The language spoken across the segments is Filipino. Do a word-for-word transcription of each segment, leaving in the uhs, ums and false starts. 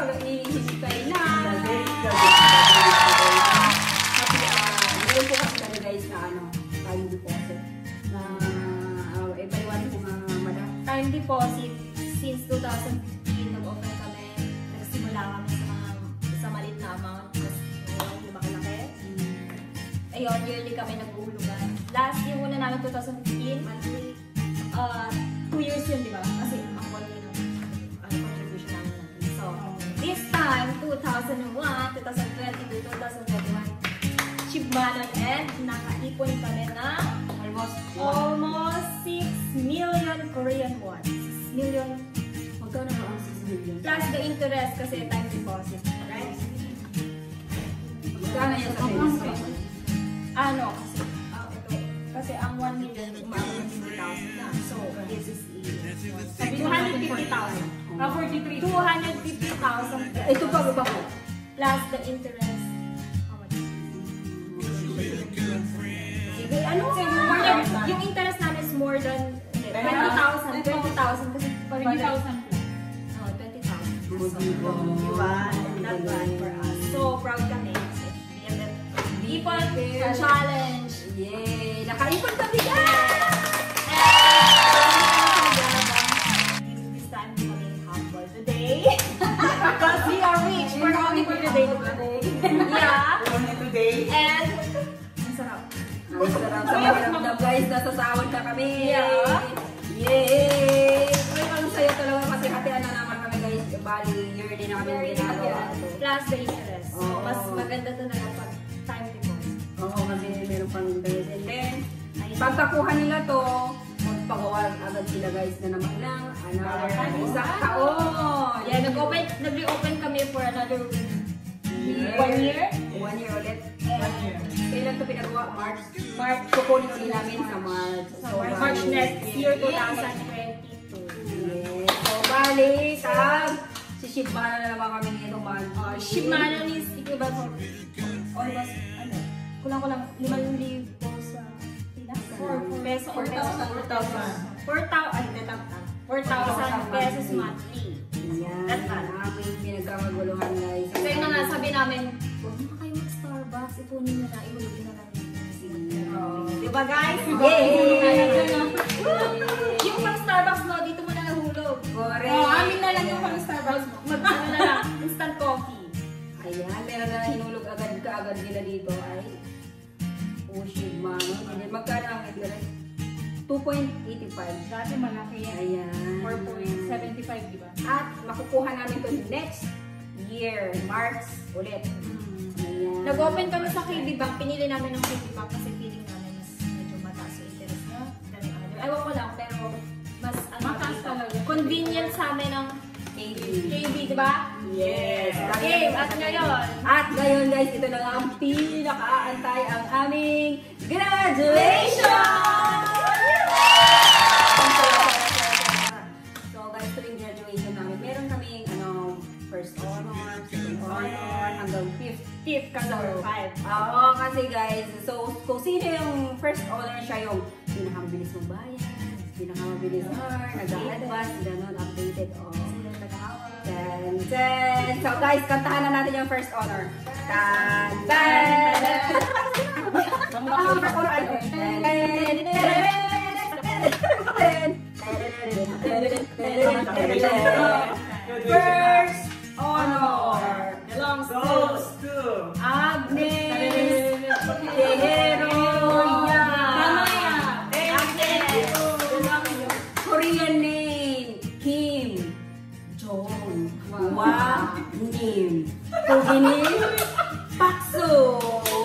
Ihihikay na. Meron po kasi kami guys na ano, time deposit. Na, eh, paliwanag po mga madam. Time deposit, since two thousand fifteen, nag-offer kami, nagsimula kami sa mga, sa maliit na amount, tapos ngayon, lumakalaki. Ayun, yearly kami nag-uhulugan. Last year muna namin, two thousand fifteen, monthly, uh, two years yun, di ba? Kasi ang monthly ng uh, contribution namin natin. So, this time, two thousand one, two thousand twenty-two, two thousand twenty-one, Shibmanon, and nakaipon kami na Almost. almost six million Korean won. six million. Magkano na ang six million? Plus the interest kasi time deposit. Right? Magkano yan sa pesos? Ano? Kasi, ah, ito. Kasi ang one million, umabot ng fifty thousand na. So, this is two hundred fifty thousand. Ah, forty-three. two hundred fifty thousand. Ito pa ba po? Plus the interest. How much? Sige, ano? So, more than, yung interest namin is more than twenty thousand. twenty thousand. Kasi twenty thousand. Oh, twenty thousand. So, diba? Not bad for us. So, proud kami. People challenge. Yay! Nakaipon kami guys! This time kami humble today. Because we are rich. We're only for today. Yeah. Only today. And, ang sarap. Ang sarap sa pakiramdam guys, nasasawad na kami. Yeah. Yay! Uy, ang saya talaga kasi hatian na naman kami guys. Bali, yearly na kami ginagawa. Plus the interest. So, Oo. mas maganda talaga pag time deposit. Oo, kasi meron pang interest. And then, pagkakuha nila to, magpagawa agad sila guys na naman ng another isang taon. Yeah, nag-open, nag-reopen kami for another Year. one year. One year ulit. One year. Kailan ito pinagawa? March? March. Kukunin ulit namin sa March. So, March next year, two thousand twenty-two. Yes. So, bali, tag, si Shibmanon na naman kami nitong month. Uh, Shibmanon is equivalent of almost, ano, kulang-kulang, limang libo sa Pinas. four peso or peso. four thousand. four thousand, ay, tetap-tap. four thousand pesos monthly. Yan. That's fine. Aming pinagkakaguluhan guys. So, yun na nga, sabi namin, huwag na kayo mag-Starbucks, ipunin nyo na, ihulugin na namin. Oh. Diba guys? Yay! Yung pang Starbucks mo, dito mo na nahulog. Correct. Oh, amin na lang yung pang Starbucks. Mag-ano na lang, instant coffee. Ayan, meron na hinulog agad ka agad nila dito ay oh Shibmanon. And then magkano ang interest? two point eight five. Dati malaki yan. Ayan. four point seven five, di ba? At makukuha namin to next year, March ulit. Ayan. Nag-open kami sa K B Bank, pinili namin ng K B Bank kasi feeling namin mas medyo mataas yung interest niya. Than other. Ewan ko lang, pero mas ano, Mataas talaga. convenient sa amin ng K B. K B, di ba? Yes. Okay, at ngayon, At ngayon guys, ito na nga ang pinakaantay ang aming graduation! So guys, tuwing graduation namin, meron kaming ano, first honor, second honor, hanggang fifth. fifth kasi or five. Oo, kasi guys, so kung sino yung first honor, siya yung pinakamabilis mong bayan, pinakamabilis honor, nag-advance, gano'n, updated, oh. Sino nag-aaway? Tan, tan. So guys, kantahan na natin yung first honor. Tan, tan. Ang first honor ano? Tan, tan, first honor belongs to Agnes Guerrero. Korean name, Kim Jong Hwa Nim. Kuginim Pakso.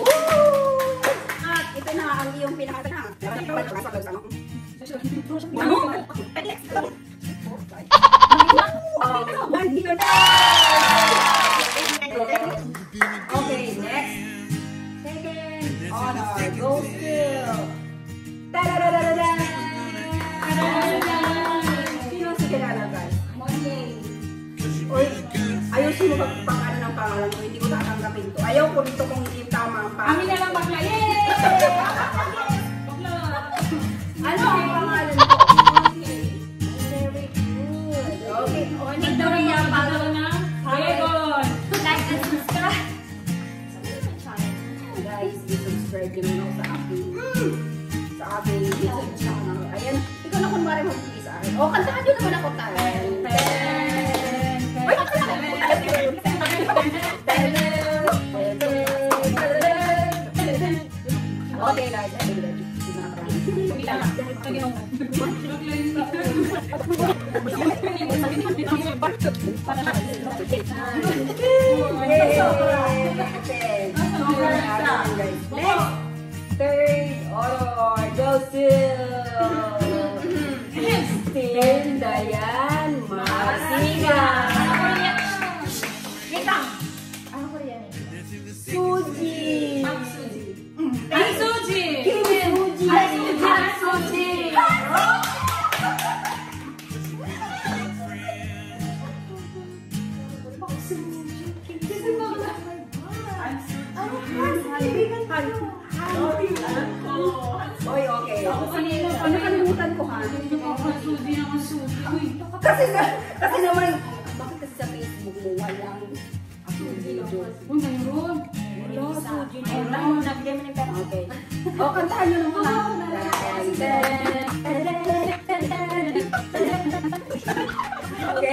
At ito na ang iyong pinakatana. Okay, next. Second honor goes to Ta-da-da-da-da-da! Sino si kilala guys? Uy, ayusin mo pag pang-ano ng pangalan ko, hindi ko tatanggapin to. Ayaw ko dito kung hindi tama ang pangalan. Amin na lang bakla. Yay! Bakla. Ano ang pangalan ko? Okay. Very good. Okay. Victoria Palo na. Diego. mag-subscribe din ako sa aking sa aking YouTube channel. Ayan, ikaw na kung mara mag-please sa akin. O, kantahan nyo naman ako tayo. Uy, okay guys, I think third order goes to Dayan Masiga. Ano ko yan eh? Suji. Ay, Suji! Kim Suji. Ay, Suji! Ay, Suji! Oy, okay. Ano kalimutan ko ha? Suji naman, Suji. Uy, Kasi kasi naman, bakit kasi sa Facebook mo walang video? uy, mayroon. Wala, Suji. Ayun, nagbigay mo ng pera. Okay. O, kantahan nyo naman. Okay.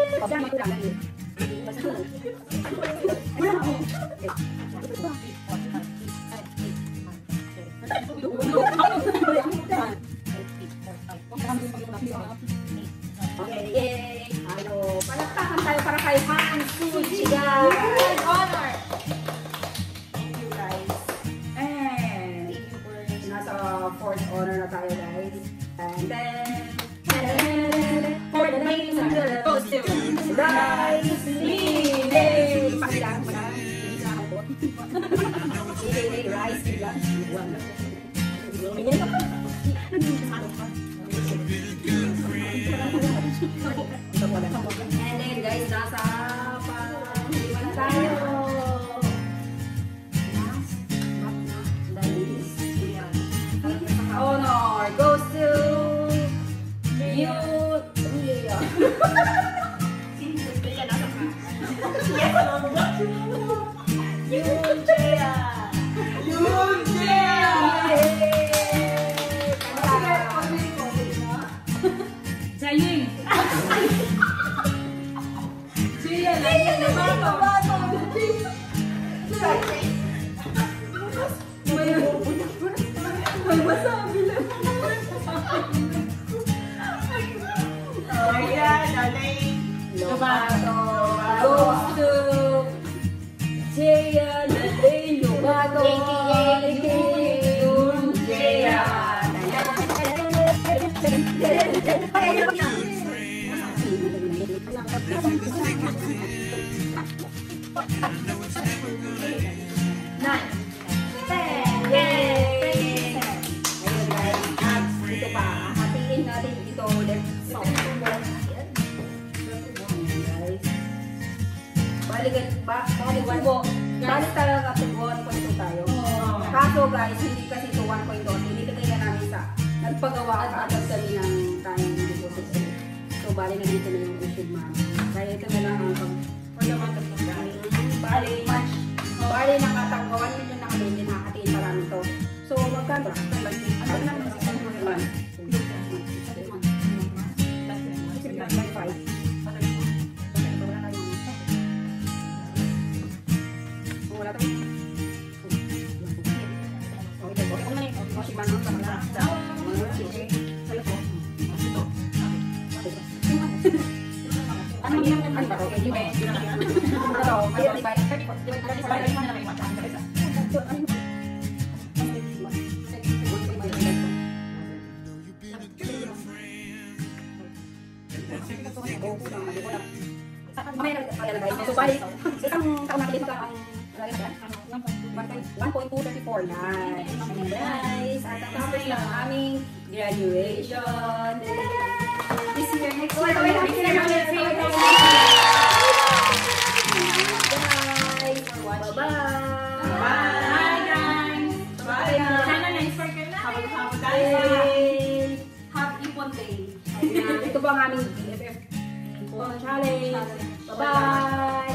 Okay, yay! Ano, palakpakan tayo para kay Han Suji, guys! Honor! Thank you, guys. And nasa fourth honor na tayo, guys. And then, for the names of the costume, guys, Lily! Pakilang mo na. Lily, rice, bilang. And then, guys, nasa pang-iwan na tayo. Honor goes to you. Yun, Jaya! Yun, Jaya! Jaying! Jaya lang yun na bato! May masabi lang. Ayan, aling! Lobato goes to Jaya Lalay Lobato. Yun, Jaya. Nine. Ten. Yay! Ayun guys, at ito pa, hatiin natin ito ulit. So, guys. Balikan, ba, balikan po. Balik talaga to one point two tayo. Kaso guys, hindi kasi ito one point two. Hindi kaya namin sa nagpagawa at agad kami ng time deposit. So, bali na dito na yung issue man. Kaya ito na lang ang pag bali match. Bali nakatanggawan nyo na kami, hindi nakatiin pa namin to. So, magkano? Ano na naman sa one point five. Wala tayo. Ano yung ano ba? Okay, di ba? Ano? Kaya di ba? So, balik, isang taon natin ito ang one point two three four. Nice. Guys, at tapos na ang aming graduation. This year, next year, wait, next year, next year, guys, for watching. Bye-bye. Bye, guys! Bye. Sana na-inspire ka na. Habang-habang tayo sa Happy Ipon Day. Ayan, ito po ang aming B F F challenge. Bye-bye.